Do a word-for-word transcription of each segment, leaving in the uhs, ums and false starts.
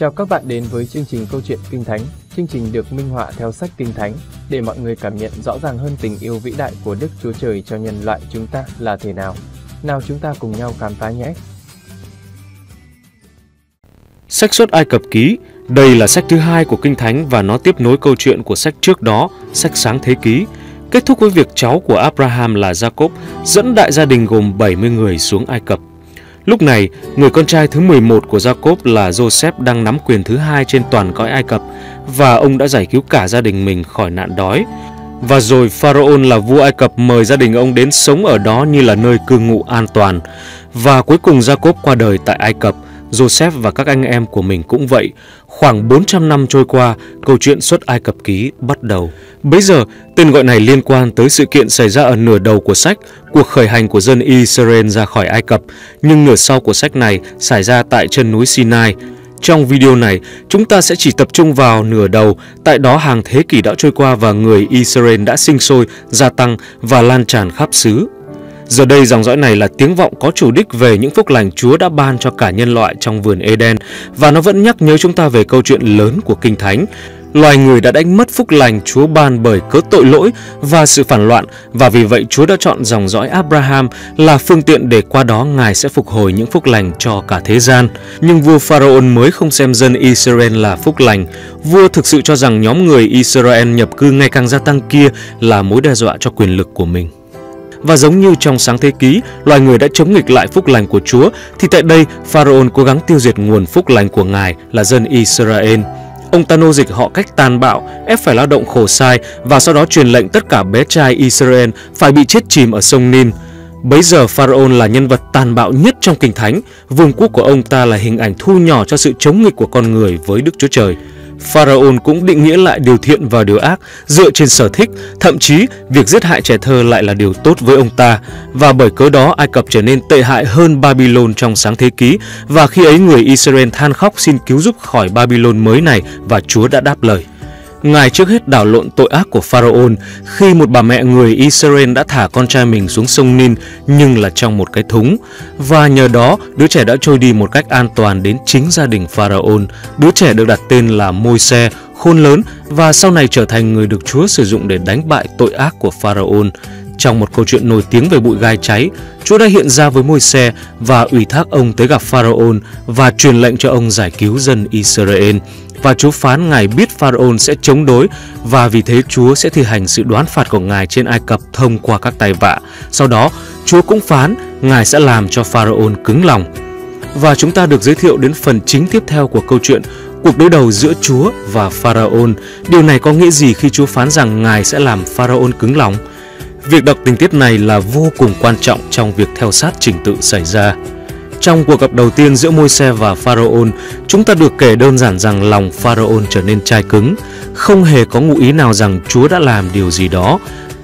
Chào các bạn đến với chương trình Câu chuyện Kinh Thánh. Chương trình được minh họa theo sách Kinh Thánh để mọi người cảm nhận rõ ràng hơn tình yêu vĩ đại của Đức Chúa Trời cho nhân loại chúng ta là thế nào. Nào chúng ta cùng nhau khám phá nhé! Sách Xuất Ai Cập Ký. Đây là sách thứ hai của Kinh Thánh và nó tiếp nối câu chuyện của sách trước đó, sách Sáng Thế Ký, kết thúc với việc cháu của Abraham là Jacob dẫn đại gia đình gồm bảy mươi người xuống Ai Cập. Lúc này, người con trai thứ mười một của Jacob là Joseph đang nắm quyền thứ hai trên toàn cõi Ai Cập và ông đã giải cứu cả gia đình mình khỏi nạn đói. Và rồi Pharaoh là vua Ai Cập mời gia đình ông đến sống ở đó như là nơi cư ngụ an toàn. Và cuối cùng Jacob qua đời tại Ai Cập. Joseph và các anh em của mình cũng vậy. Khoảng bốn trăm năm trôi qua, câu chuyện Xuất Ai Cập Ký bắt đầu. Bấy giờ, tên gọi này liên quan tới sự kiện xảy ra ở nửa đầu của sách, cuộc khởi hành của dân Israel ra khỏi Ai Cập, nhưng nửa sau của sách này xảy ra tại chân núi Sinai. Trong video này, chúng ta sẽ chỉ tập trung vào nửa đầu, tại đó hàng thế kỷ đã trôi qua và người Israel đã sinh sôi, gia tăng và lan tràn khắp xứ. Giờ đây dòng dõi này là tiếng vọng có chủ đích về những phúc lành Chúa đã ban cho cả nhân loại trong vườn Eden, và nó vẫn nhắc nhớ chúng ta về câu chuyện lớn của Kinh Thánh. Loài người đã đánh mất phúc lành Chúa ban bởi cớ tội lỗi và sự phản loạn, và vì vậy Chúa đã chọn dòng dõi Abraham là phương tiện để qua đó Ngài sẽ phục hồi những phúc lành cho cả thế gian. Nhưng vua Pharaoh mới không xem dân Israel là phúc lành. Vua thực sự cho rằng nhóm người Israel nhập cư ngày càng gia tăng kia là mối đe dọa cho quyền lực của mình. Và giống như trong Sáng Thế Ký, loài người đã chống nghịch lại phúc lành của Chúa, thì tại đây Pharaoh cố gắng tiêu diệt nguồn phúc lành của Ngài là dân Israel. Ông ta nô dịch họ cách tàn bạo, ép phải lao động khổ sai và sau đó truyền lệnh tất cả bé trai Israel phải bị chết chìm ở sông Nin. Bấy giờ Pharaoh là nhân vật tàn bạo nhất trong Kinh Thánh. Vương quốc của ông ta là hình ảnh thu nhỏ cho sự chống nghịch của con người với Đức Chúa Trời. Pharaoh cũng định nghĩa lại điều thiện và điều ác dựa trên sở thích, thậm chí việc giết hại trẻ thơ lại là điều tốt với ông ta. Và bởi cớ đó Ai Cập trở nên tệ hại hơn Babylon trong Sáng Thế Ký, và khi ấy người Israel than khóc xin cứu giúp khỏi Babylon mới này, và Chúa đã đáp lời. Ngài trước hết đảo lộn tội ác của Pharaoh khi một bà mẹ người Israel đã thả con trai mình xuống sông Nin, nhưng là trong một cái thúng. Và nhờ đó, đứa trẻ đã trôi đi một cách an toàn đến chính gia đình Pharaoh. Đứa trẻ được đặt tên là Môi-se, khôn lớn, và sau này trở thành người được Chúa sử dụng để đánh bại tội ác của Pharaoh. Trong một câu chuyện nổi tiếng về bụi gai cháy, Chúa đã hiện ra với Môi-se và ủy thác ông tới gặp Pharaoh và truyền lệnh cho ông giải cứu dân Israel. Và Chúa phán Ngài biết Pharaoh sẽ chống đối, và vì thế Chúa sẽ thi hành sự đoán phạt của Ngài trên Ai Cập thông qua các tai vạ. Sau đó, Chúa cũng phán Ngài sẽ làm cho Pharaoh cứng lòng. Và chúng ta được giới thiệu đến phần chính tiếp theo của câu chuyện, cuộc đối đầu giữa Chúa và Pharaoh. Điều này có nghĩa gì khi Chúa phán rằng Ngài sẽ làm Pharaoh cứng lòng? Việc đọc tình tiết này là vô cùng quan trọng trong việc theo sát trình tự xảy ra. Trong cuộc gặp đầu tiên giữa Môi-se và Pharaoh, chúng ta được kể đơn giản rằng lòng Pharaoh trở nên chai cứng, không hề có ngụ ý nào rằng Chúa đã làm điều gì đó.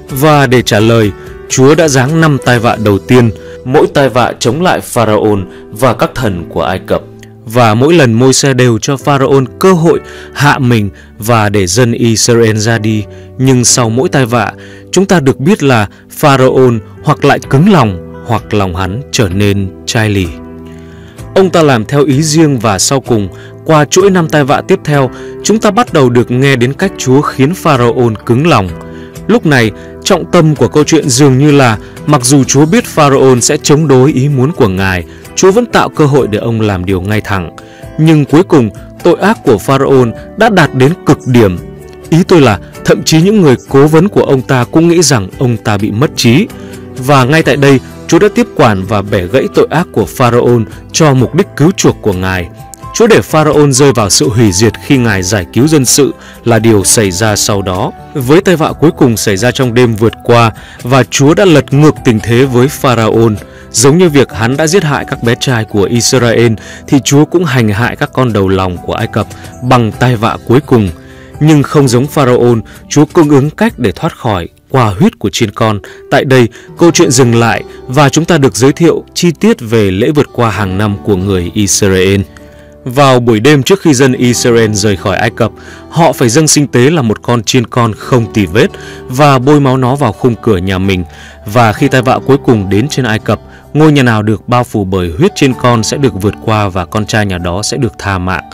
Và để trả lời, Chúa đã giáng năm tai vạ đầu tiên, mỗi tai vạ chống lại Pharaoh và các thần của Ai Cập. Và mỗi lần Môi-se đều cho Pharaoh cơ hội hạ mình và để dân Israel ra đi. Nhưng sau mỗi tai vạ, chúng ta được biết là Pharaoh hoặc lại cứng lòng, hoặc lòng hắn trở nên chai lì. Ông ta làm theo ý riêng, và sau cùng, qua chuỗi năm tai vạ tiếp theo, chúng ta bắt đầu được nghe đến cách Chúa khiến Pharaoh cứng lòng. Lúc này, trọng tâm của câu chuyện dường như là mặc dù Chúa biết Pharaoh sẽ chống đối ý muốn của Ngài, Chúa vẫn tạo cơ hội để ông làm điều ngay thẳng. Nhưng cuối cùng, tội ác của Pharaoh đã đạt đến cực điểm. Ý tôi là thậm chí những người cố vấn của ông ta cũng nghĩ rằng ông ta bị mất trí. Và ngay tại đây, Chúa đã tiếp quản và bẻ gãy tội ác của Pharaoh cho mục đích cứu chuộc của Ngài. Chúa để Pharaoh rơi vào sự hủy diệt khi Ngài giải cứu dân sự là điều xảy ra sau đó. Với tai vạ cuối cùng xảy ra trong đêm vượt qua, và Chúa đã lật ngược tình thế với Pharaoh. Giống như việc hắn đã giết hại các bé trai của Israel, thì Chúa cũng hành hại các con đầu lòng của Ai Cập bằng tai vạ cuối cùng. Nhưng không giống Pharaoh, Chúa cung ứng cách để thoát khỏi qua huyết của chiên con. Tại đây, câu chuyện dừng lại và chúng ta được giới thiệu chi tiết về lễ vượt qua hàng năm của người Israel. Vào buổi đêm trước khi dân Israel rời khỏi Ai Cập, họ phải dâng sinh tế là một con chiên con không tì vết và bôi máu nó vào khung cửa nhà mình. Và khi tai vạ cuối cùng đến trên Ai Cập, ngôi nhà nào được bao phủ bởi huyết chiên con sẽ được vượt qua và con trai nhà đó sẽ được tha mạng.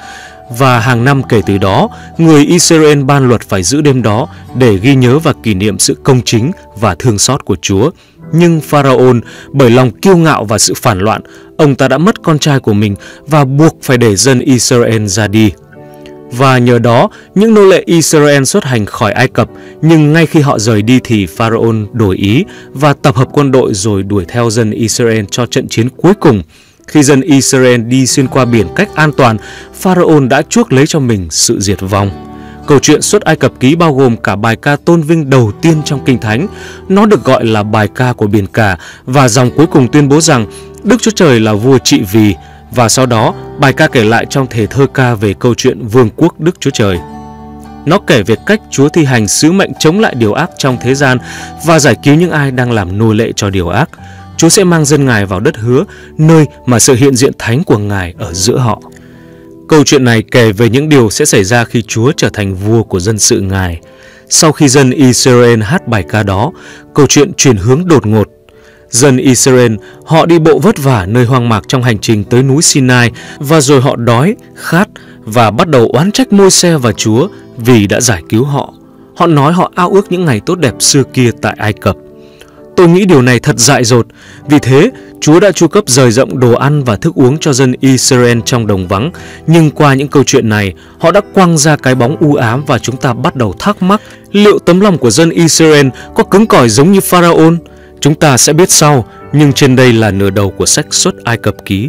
Và hàng năm kể từ đó, người Israel ban luật phải giữ đêm đó để ghi nhớ và kỷ niệm sự công chính và thương xót của Chúa. Nhưng Pharaoh bởi lòng kiêu ngạo và sự phản loạn, ông ta đã mất con trai của mình và buộc phải để dân Israel ra đi. Và nhờ đó, những nô lệ Israel xuất hành khỏi Ai Cập, nhưng ngay khi họ rời đi thì Pharaoh đổi ý và tập hợp quân đội rồi đuổi theo dân Israel cho trận chiến cuối cùng. Khi dân Israel đi xuyên qua biển cách an toàn, Pharaoh đã chuốc lấy cho mình sự diệt vong. Câu chuyện Xuất Ai Cập Ký bao gồm cả bài ca tôn vinh đầu tiên trong Kinh Thánh. Nó được gọi là bài ca của biển cả và dòng cuối cùng tuyên bố rằng Đức Chúa Trời là vua trị vì. Và sau đó, bài ca kể lại trong thể thơ ca về câu chuyện vương quốc Đức Chúa Trời. Nó kể về cách Chúa thi hành sứ mệnh chống lại điều ác trong thế gian và giải cứu những ai đang làm nô lệ cho điều ác. Chúa sẽ mang dân Ngài vào đất hứa, nơi mà sự hiện diện thánh của Ngài ở giữa họ. Câu chuyện này kể về những điều sẽ xảy ra khi Chúa trở thành vua của dân sự Ngài. Sau khi dân Israel hát bài ca đó, câu chuyện chuyển hướng đột ngột. Dân Israel, họ đi bộ vất vả nơi hoang mạc trong hành trình tới núi Sinai và rồi họ đói, khát và bắt đầu oán trách Môi-se và Chúa vì đã giải cứu họ. Họ nói họ ao ước những ngày tốt đẹp xưa kia tại Ai Cập. Tôi nghĩ điều này thật dại dột. Vì thế, Chúa đã chu cấp dời rộng đồ ăn và thức uống cho dân Israel trong đồng vắng. Nhưng qua những câu chuyện này, họ đã quăng ra cái bóng u ám và chúng ta bắt đầu thắc mắc liệu tấm lòng của dân Israel có cứng cỏi giống như Pharaoh? Chúng ta sẽ biết sau, nhưng trên đây là nửa đầu của sách Xuất Ai Cập Ký.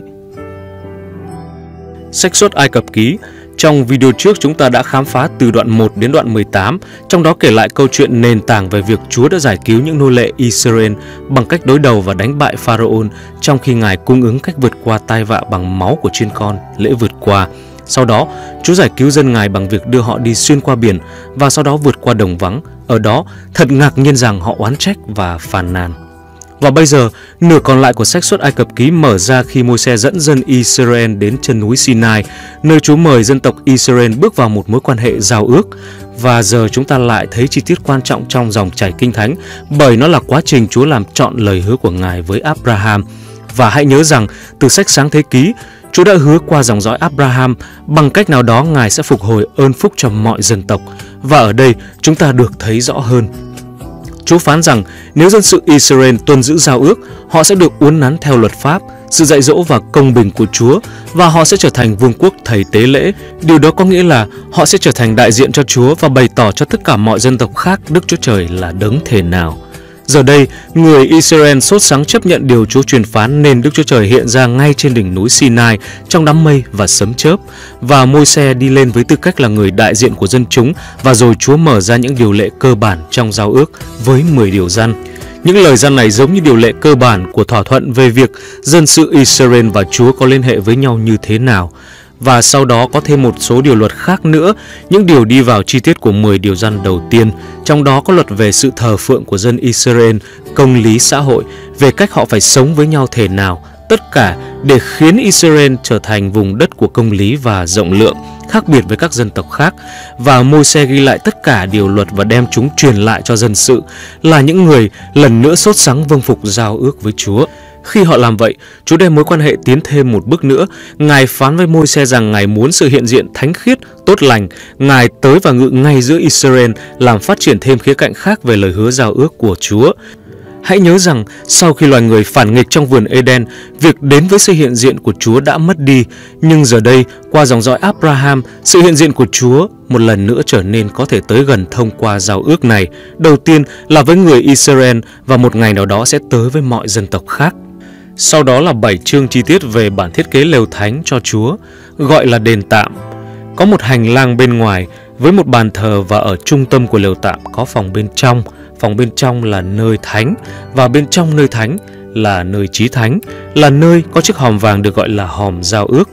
Sách Xuất Ai Cập Ký. Trong video trước chúng ta đã khám phá từ đoạn một đến đoạn mười tám, trong đó kể lại câu chuyện nền tảng về việc Chúa đã giải cứu những nô lệ Israel bằng cách đối đầu và đánh bại Pharaoh, trong khi Ngài cung ứng cách vượt qua tai vạ bằng máu của chiên con, lễ vượt qua. Sau đó, Chúa giải cứu dân Ngài bằng việc đưa họ đi xuyên qua biển và sau đó vượt qua đồng vắng. Ở đó, thật ngạc nhiên rằng họ oán trách và phàn nàn. Và bây giờ, nửa còn lại của sách Xuất Ai Cập Ký mở ra khi Môi-se dẫn dân Israel đến chân núi Sinai, nơi Chúa mời dân tộc Israel bước vào một mối quan hệ giao ước. Và giờ chúng ta lại thấy chi tiết quan trọng trong dòng chảy Kinh Thánh, bởi nó là quá trình Chúa làm trọn lời hứa của Ngài với Abraham. Và hãy nhớ rằng, từ sách Sáng Thế Ký, Chúa đã hứa qua dòng dõi Abraham, bằng cách nào đó Ngài sẽ phục hồi ơn phúc cho mọi dân tộc. Và ở đây, chúng ta được thấy rõ hơn. Chúa phán rằng nếu dân sự Israel tuân giữ giao ước, họ sẽ được uốn nắn theo luật pháp, sự dạy dỗ và công bình của Chúa, và họ sẽ trở thành vương quốc thầy tế lễ. Điều đó có nghĩa là họ sẽ trở thành đại diện cho Chúa và bày tỏ cho tất cả mọi dân tộc khác Đức Chúa Trời là đấng thể nào. Giờ đây, người Israel sốt sắng chấp nhận điều Chúa truyền phán nên Đức Chúa Trời hiện ra ngay trên đỉnh núi Sinai trong đám mây và sấm chớp. Và Môi-se đi lên với tư cách là người đại diện của dân chúng, và rồi Chúa mở ra những điều lệ cơ bản trong giao ước với mười điều răn. Những lời răn này giống như điều lệ cơ bản của thỏa thuận về việc dân sự Israel và Chúa có liên hệ với nhau như thế nào. Và sau đó có thêm một số điều luật khác nữa, những điều đi vào chi tiết của mười điều răn đầu tiên. Trong đó có luật về sự thờ phượng của dân Israel, công lý xã hội, về cách họ phải sống với nhau thế nào. Tất cả để khiến Israel trở thành vùng đất của công lý và rộng lượng, khác biệt với các dân tộc khác. Và Môi-se ghi lại tất cả điều luật và đem chúng truyền lại cho dân sự, là những người lần nữa sốt sắng vâng phục giao ước với Chúa. Khi họ làm vậy, Chúa đem mối quan hệ tiến thêm một bước nữa. Ngài phán với Môi-se rằng Ngài muốn sự hiện diện thánh khiết, tốt lành. Ngài tới và ngự ngay giữa Israel, làm phát triển thêm khía cạnh khác về lời hứa giao ước của Chúa. Hãy nhớ rằng, sau khi loài người phản nghịch trong vườn Eden, việc đến với sự hiện diện của Chúa đã mất đi. Nhưng giờ đây, qua dòng dõi Abraham, sự hiện diện của Chúa một lần nữa trở nên có thể tới gần thông qua giao ước này. Đầu tiên là với người Israel, và một ngày nào đó sẽ tới với mọi dân tộc khác. Sau đó là bảy chương chi tiết về bản thiết kế lều thánh cho Chúa, gọi là đền tạm. Có một hành lang bên ngoài với một bàn thờ, và ở trung tâm của lều tạm có phòng bên trong. Phòng bên trong là nơi thánh, và bên trong nơi thánh là nơi chí thánh, là nơi có chiếc hòm vàng được gọi là hòm giao ước.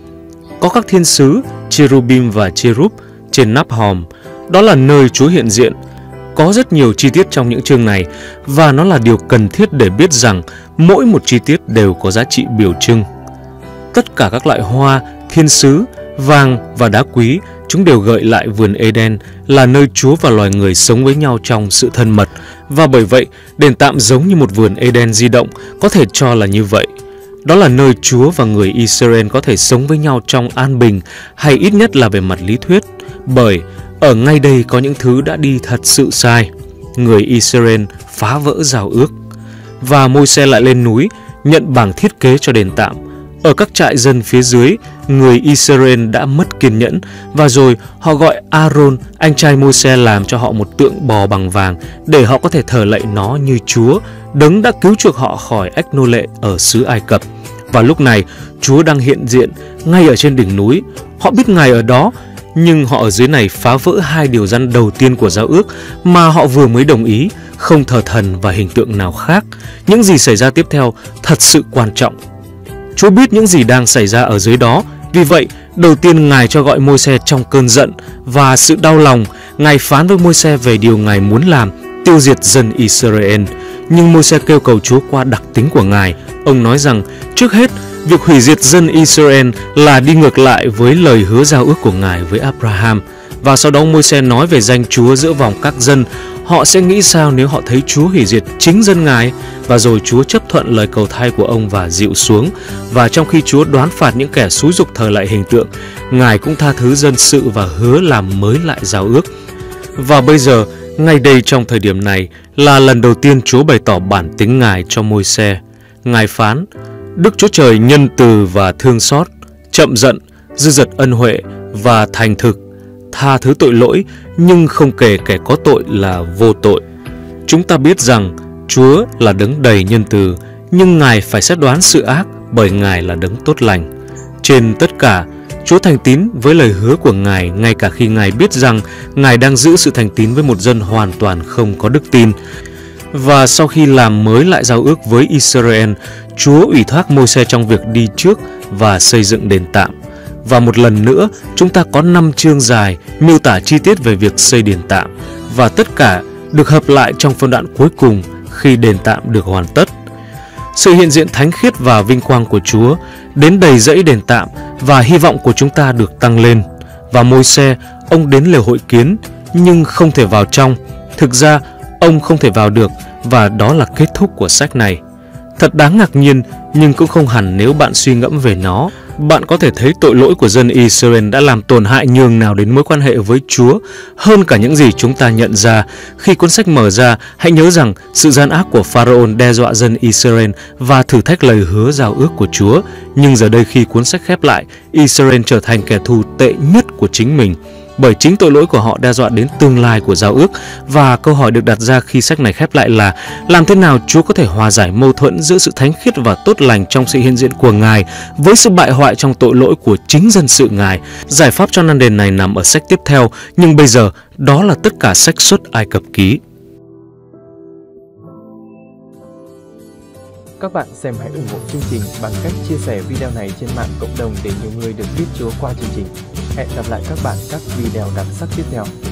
Có các thiên sứ, cherubim và cherub trên nắp hòm, đó là nơi Chúa hiện diện. Có rất nhiều chi tiết trong những chương này, và nó là điều cần thiết để biết rằng mỗi một chi tiết đều có giá trị biểu trưng. Tất cả các loại hoa, thiên sứ, vàng và đá quý, chúng đều gợi lại vườn Eden, là nơi Chúa và loài người sống với nhau trong sự thân mật. Và bởi vậy, đền tạm giống như một vườn Eden di động, có thể cho là như vậy. Đó là nơi Chúa và người Israel có thể sống với nhau trong an bình, hay ít nhất là về mặt lý thuyết, bởi ở ngay đây có những thứ đã đi thật sự sai. Người Israel phá vỡ giao ước, và Môi-se lại lên núi nhận bảng thiết kế cho đền tạm. Ở các trại dân phía dưới, người Israel đã mất kiên nhẫn, và rồi họ gọi Aaron, anh trai Môi-se, làm cho họ một tượng bò bằng vàng để họ có thể thờ lạy nó như Chúa, đấng đã cứu chuộc họ khỏi ách nô lệ ở xứ Ai Cập. Và lúc này, Chúa đang hiện diện ngay ở trên đỉnh núi. Họ biết Ngài ở đó, nhưng họ ở dưới này phá vỡ hai điều răn đầu tiên của giao ước mà họ vừa mới đồng ý, không thờ thần và hình tượng nào khác. Những gì xảy ra tiếp theo thật sự quan trọng. Chúa biết những gì đang xảy ra ở dưới đó. Vì vậy, đầu tiên Ngài cho gọi Môi-se trong cơn giận và sự đau lòng. Ngài phán với Môi-se về điều Ngài muốn làm, tiêu diệt dân Israel. Nhưng Môi-se kêu cầu Chúa qua đặc tính của Ngài. Ông nói rằng, trước hết, việc hủy diệt dân Israel là đi ngược lại với lời hứa giao ước của Ngài với Abraham. Và sau đó Môi-se nói về danh Chúa giữa vòng các dân. Họ sẽ nghĩ sao nếu họ thấy Chúa hủy diệt chính dân Ngài? Và rồi Chúa chấp thuận lời cầu thay của ông và dịu xuống. Và trong khi Chúa đoán phạt những kẻ xúi giục thờ lại hình tượng, Ngài cũng tha thứ dân sự và hứa làm mới lại giao ước. Và bây giờ, ngay đây trong thời điểm này là lần đầu tiên Chúa bày tỏ bản tính Ngài cho Môi-se. Ngài phán, Đức Chúa Trời nhân từ và thương xót, chậm giận, dư dật ân huệ và thành thực, tha thứ tội lỗi nhưng không kể kẻ có tội là vô tội. Chúng ta biết rằng Chúa là đấng đầy nhân từ, nhưng Ngài phải xét đoán sự ác bởi Ngài là đấng tốt lành. Trên tất cả, Chúa thành tín với lời hứa của Ngài ngay cả khi Ngài biết rằng Ngài đang giữ sự thành tín với một dân hoàn toàn không có đức tin. Và sau khi làm mới lại giao ước với Israel, Chúa ủy thác Môi-se trong việc đi trước và xây dựng đền tạm. Và một lần nữa, chúng ta có năm chương dài miêu tả chi tiết về việc xây đền tạm, và tất cả được hợp lại trong phân đoạn cuối cùng khi đền tạm được hoàn tất. Sự hiện diện thánh khiết và vinh quang của Chúa đến đầy dẫy đền tạm, và hy vọng của chúng ta được tăng lên. Và Môi-se, ông đến lều hội kiến nhưng không thể vào trong. Thực ra, ông không thể vào được, và đó là kết thúc của sách này. Thật đáng ngạc nhiên, nhưng cũng không hẳn nếu bạn suy ngẫm về nó. Bạn có thể thấy tội lỗi của dân Israel đã làm tổn hại nhường nào đến mối quan hệ với Chúa hơn cả những gì chúng ta nhận ra. Khi cuốn sách mở ra, hãy nhớ rằng sự gian ác của Pharaoh đe dọa dân Israel và thử thách lời hứa giao ước của Chúa. Nhưng giờ đây khi cuốn sách khép lại, Israel trở thành kẻ thù tệ nhất của chính mình, bởi chính tội lỗi của họ đe dọa đến tương lai của giao ước. Và câu hỏi được đặt ra khi sách này khép lại là làm thế nào Chúa có thể hòa giải mâu thuẫn giữa sự thánh khiết và tốt lành trong sự hiện diện của Ngài với sự bại hoại trong tội lỗi của chính dân sự Ngài. Giải pháp cho nan đề này nằm ở sách tiếp theo, nhưng bây giờ đó là tất cả sách Xuất Ai Cập Ký. Các bạn xem hãy ủng hộ chương trình bằng cách chia sẻ video này trên mạng cộng đồng để nhiều người được biết Chúa qua chương trình. Hẹn gặp lại các bạn các video đặc sắc tiếp theo.